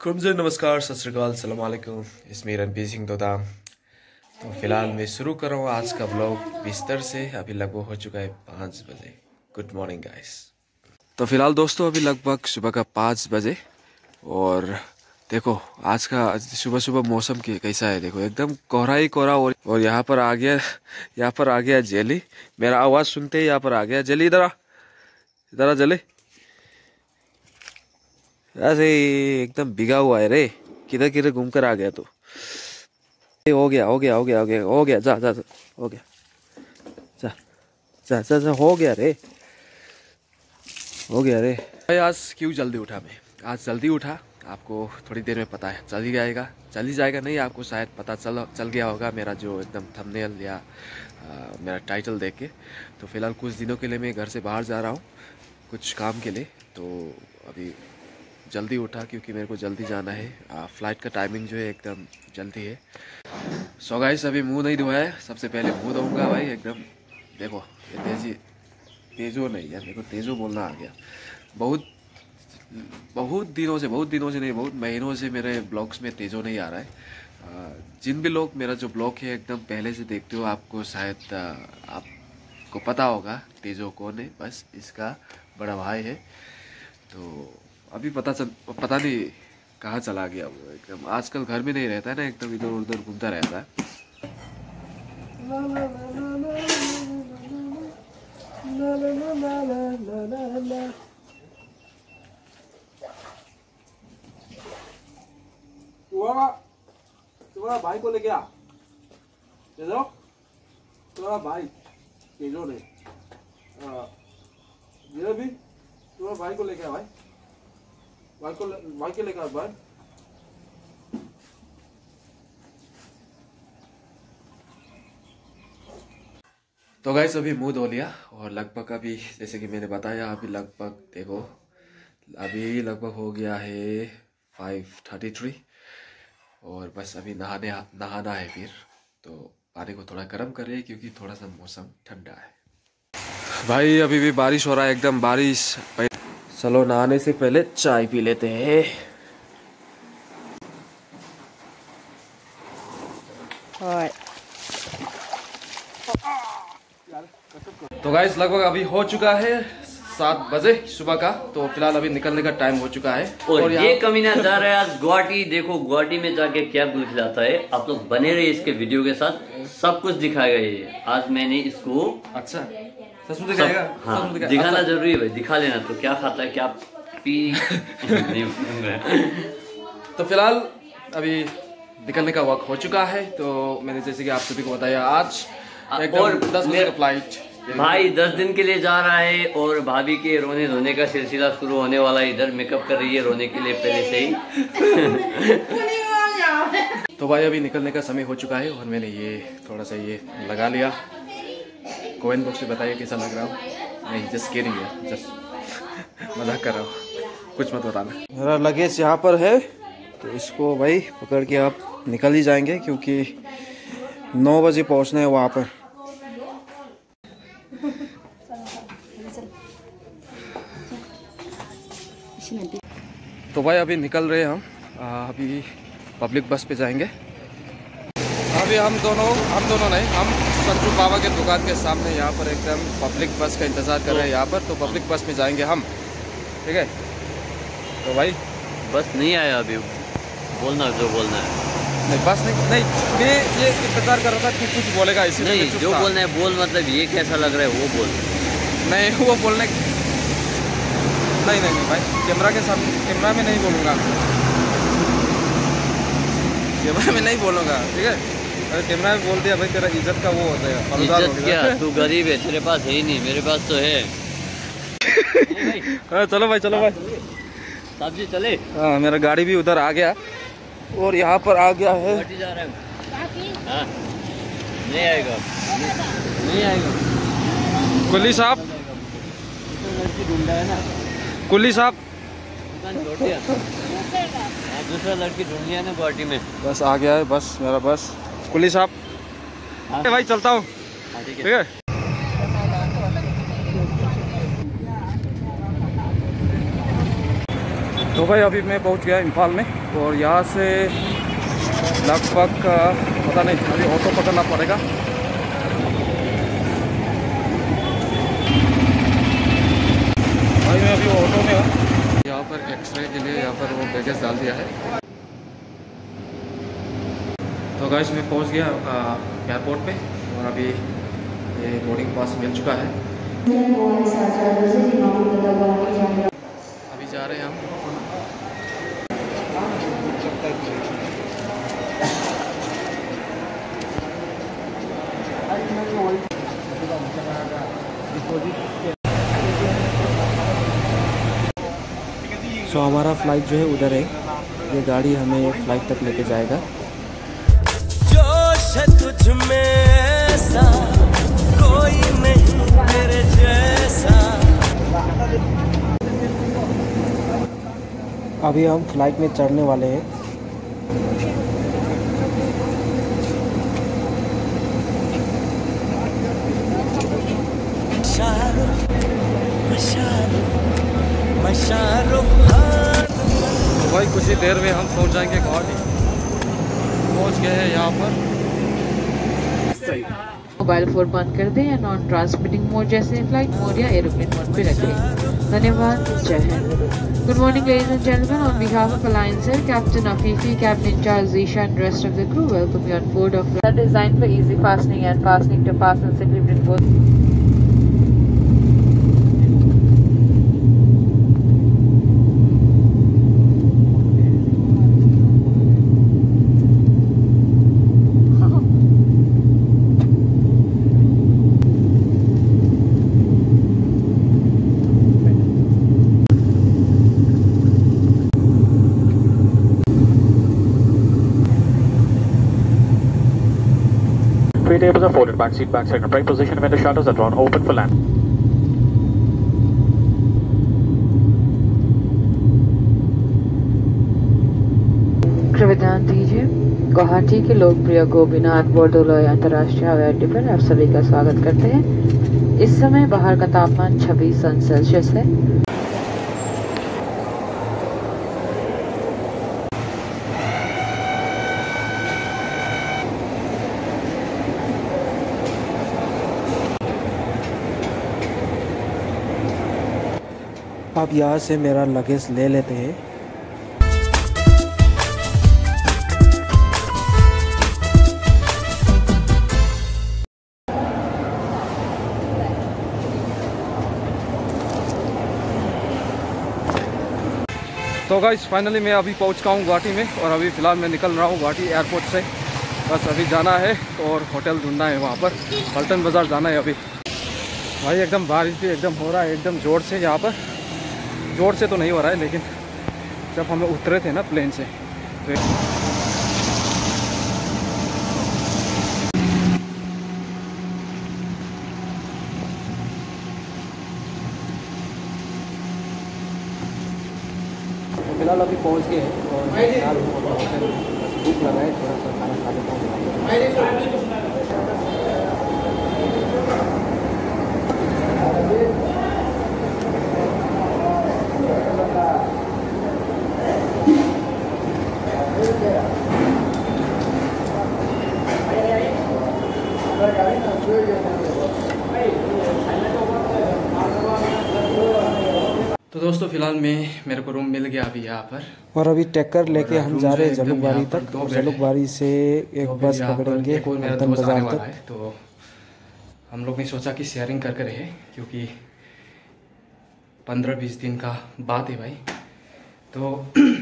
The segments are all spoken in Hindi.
खुमजे नमस्कार सत श्री अकाल सलाम वालेकुम इसमें रणबीर सिंह दोदा। तो फिलहाल मैं शुरू कर रहा हूँ आज का ब्लॉग बिस्तर से। अभी लगभग हो चुका है 5 बजे। Good morning guys. तो फिलहाल दोस्तों अभी लगभग सुबह का 5 बजे और देखो आज का सुबह सुबह मौसम कैसा है। देखो एकदम कोहरा ही कोहरा और यहाँ पर आ गया जेली। मेरा आवाज़ सुनते ही यहाँ पर आ गया जेली। इधर आ जेली। ऐसे एकदम भीगा हुआ है रे। किधर किधर घूम कर आ गया तो हो गया जा हो गया रे भाई। आज क्यों जल्दी उठा मैं? आज जल्दी उठा आपको थोड़ी देर में पता है चल ही जाएगा नहीं, आपको शायद पता चल गया होगा मेरा जो एकदम थंबनेल या मेरा टाइटल देख के। तो फिलहाल कुछ दिनों के लिए मैं घर से बाहर जा रहा हूँ कुछ काम के लिए। तो अभी जल्दी उठा क्योंकि मेरे को जल्दी जाना है। फ्लाइट का टाइमिंग जो है एकदम जल्दी है। सो गाइस अभी मुंह नहीं धोया है, सबसे पहले मुंह धोऊंगा भाई एकदम। देखो ये तेजो नहीं यार, मेरे को तेजो बोलना आ गया। बहुत दिनों से नहीं, बहुत महीनों से मेरे ब्लॉग्स में तेजो नहीं आ रहा है। जिन भी लोग मेरा जो ब्लॉग है एकदम पहले से देखते हो आपको शायद आपको पता होगा तेजो कौन है। बस इसका बड़ा भाई है। तो अभी पता नहीं कहाँ चला गया वो। एकदम आजकल घर में नहीं रहता है ना, एकदम इधर उधर घूमता रहता है। तुम्हारा भाई को लेके आ। तुम्हारा भाई तेजो ने भी तुम्हारा भाई को लेके आ भाई। भाई के लेकर भाई। तो गाइस अभी मुंह धो लिया और लगभग अभी जैसे कि मैंने बताया अभी लगभग देखो अभी लगभग हो गया है 5:33 और बस अभी नहाना है फिर। तो पानी को थोड़ा गर्म कर रहे हैं क्योंकि थोड़ा सा मौसम ठंडा है भाई। अभी भी बारिश हो रहा है एकदम बारिश। चलो नहाने से पहले चाय पी लेते हैं। तो गाइस लगभग अभी हो चुका है 7 बजे सुबह का। तो फिलहाल अभी निकलने का टाइम हो चुका है और ये कमीना जा रहा है आज गुवाहाटी। देखो गुवाहाटी में जाके क्या गुल खिलाता है। आप लोग बने रहे इसके वीडियो के साथ, सब कुछ दिखाएगा ये। आज मैंने इसको अच्छा सच दिखाएगा। हाँ दिखाना जरूरी है भाई, दिखा लेना। तो क्या खाता है क्या पी तो फिलहाल अभी निकलने का वक्त हो चुका है। तो मैंने जैसे कि आप सभी को बताया आज और 10 बजे का फ्लाइट। भाई 10 दिन के लिए जा रहा है और भाभी के रोने धोने का सिलसिला शुरू होने वाला है। इधर मेकअप कर रही है रोने के लिए पहले से ही। तो भाई अभी निकलने का समय हो चुका है और मैंने ये थोड़ा सा ये लगा लिया। कमेंट बॉक्स में बताइए कैसा लग रहा हूँ। नहीं जस्ट किडिंग है, जस्ट मजाक कर रहा हूँ, कुछ मत बताना। मेरा लगेज यहाँ पर है तो इसको भाई पकड़ के आप निकल ही जाएंगे क्योंकि 9 बजे पहुँचना है वहाँ पर। तो भाई अभी निकल रहे हैं हम। अभी पब्लिक बस पे जाएंगे। अभी हम दोनों नहीं, हम संजू बाबा के दुकान के सामने यहाँ पर एकदम पब्लिक बस का इंतज़ार कर रहे हैं यहाँ पर। तो पब्लिक बस में जाएंगे हम, ठीक है। तो भाई बस नहीं आया अभी, बोलना जो बोलना है। नहीं बस नहीं मैं ये इंतज़ार कर रहा था कि कुछ बोलेगा इसी। नहीं जो बोलना है बोल, मतलब ये कैसा लग रहा है वो बोल। नहीं वो बोलने नहीं भाई कैमरा के सामने, कैमरा में नहीं बोलूँगा, कैमरा में नहीं बोलूँगा, ठीक है। अरे कैमरा में बोल दिया भाई तेरा इज्जत का वो हो जाएगा। इज्जत क्या, तू गरीब है, तेरे पास है ही नहीं, मेरे पास तो है। चलो भाई साहब जी चले। हाँ मेरा गाड़ी भी उधर आ गया और यहाँ पर आ गया है। जा रहा है। हाँ नहीं आएगा। कुल्ली साहब, कुल्ली साहब दूसरा लड़की ढूंढ लिया ना गुवाहाटी में। बस आ गया है बस मेरा बस। कुल्ली साहब भाई चलता हूँ, ठीक है। तो भाई अभी मैं पहुंच गया इम्फाल में, और यहाँ से लगभग पता नहीं, अभी ऑटो पकड़ना पड़ेगा। भाई मैं अभी ऑटो में हूँ। यहाँ पर एक्सरे के लिए यहाँ पर वो बैगेज डाल दिया है। तो गाइस मैं पहुँच गया एयरपोर्ट पे, और अभी ये बोर्डिंग पास मिल चुका है। अभी जा रहे हैं हम। सो हमारा फ्लाइट जो है उधर है, ये गाड़ी हमें फ्लाइट तक लेके जाएगा। जोश है तुझ में ऐसा कोई नहीं तेरे जैसा। अभी हम फ्लाइट में चढ़ने वाले हैं। भाई कुछ ही देर में हम पहुंच जाएंगे गुवाहाटी। पहुंच गए हैं यहाँ पर। मोबाइल फोन बंद कर दें या नॉन ट्रांसमिटिंग मोड जैसे फ्लाइट मोड या एरोप्लेन मोड पे रखें। धन्यवाद। जय Hind. Good morning, ladies and gentlemen. On behalf of Alliance Air, Captain Afifi, Cabin in charge Zisha, and rest of the crew, welcome you on board of flight designed for easy fastening and fastening to fasten securely in both. Three tables are folded, back seat back second right position when the shutters are drawn open for land. कृपया ध्यान दीजिए, गुवाहाटी के लोकप्रिय गोपीनाथ बोरदोलोई अंतर्राष्ट्रीय हवाई अड्डे पर आप सभी का स्वागत करते हैं। इस समय बाहर का तापमान 26 सेल्सियस है। आप यहाँ से मेरा लगेज ले लेते हैं। तो गाइस फाइनली मैं अभी पहुँच चुका हूँ गुवाहाटी में, और अभी फ़िलहाल मैं निकल रहा हूँ गुवाहाटी एयरपोर्ट से। बस अभी जाना है और होटल ढूंढना है, वहाँ पर पल्टन बाज़ार जाना है अभी। भाई एकदम बारिश भी एकदम हो रहा है, एकदम ज़ोर से। यहाँ पर ज़ोर से तो नहीं हो रहा है, लेकिन जब हम उतरे थे ना प्लेन से तो फिलहाल अभी पहुंच गए हैं, और फिलहाल भूख लगा है, थोड़ा सा खाना खा लेता हूँ। तो दोस्तों फिलहाल मेरे को रूम मिल गया अभी यहाँ पर, और अभी टैकर लेके हम जा रहे हैं जलुकबाड़ी तक। जलुकबाड़ी से एक बस पकड़ेंगे पल्टन बाजार तक। तो हम लोग ने सोचा कि शेयरिंग करके रहे, क्योंकि 15-20 दिन का बात है भाई। तो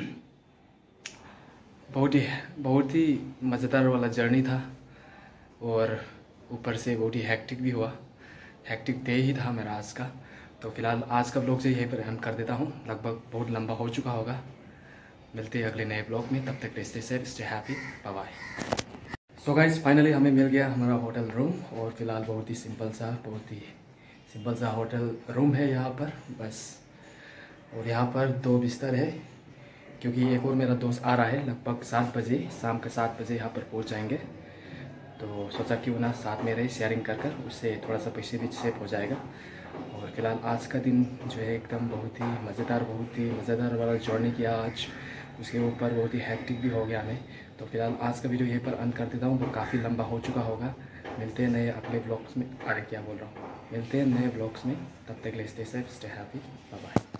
बहुत ही मज़ेदार वाला जर्नी था, और ऊपर से बहुत ही हैक्टिक भी हुआ। हैक्टिक डे ही था मेरा आज का। तो फिलहाल आज का ब्लॉग से यहीं पर एंड कर देता हूँ, लगभग बहुत लंबा हो चुका होगा। मिलते हैं अगले नए ब्लॉग में, तब तक stay safe, stay happy, bye bye. So guys finally हमें मिल गया हमारा होटल रूम, और फिलहाल बहुत ही सिंपल सा होटल रूम है यहाँ पर बस। और यहाँ पर 2 बिस्तर है, क्योंकि एक और मेरा दोस्त आ रहा है लगभग 7 बजे, शाम के 7 बजे यहाँ पर पहुँच जाएंगे। तो सोचा क्यों ना साथ में रहे, शेयरिंग कर उससे थोड़ा सा पैसे भी सेव हो जाएगा। और फिलहाल आज का दिन जो है एकदम बहुत ही मज़ेदार वाला जर्नी किया आज। उसके ऊपर बहुत ही हैक्टिक भी हो गया हमें। तो फिलहाल आज का वीडियो यहीं पर अंत कर देता हूँ, वो काफ़ी लंबा हो चुका होगा। मिलते हैं नए अगले ब्लॉग्स में। अरे क्या बोल रहा हूँ, मिलते हैं नए ब्लॉग्स में। तब तक के लिए stay safe, stay happy, bye bye.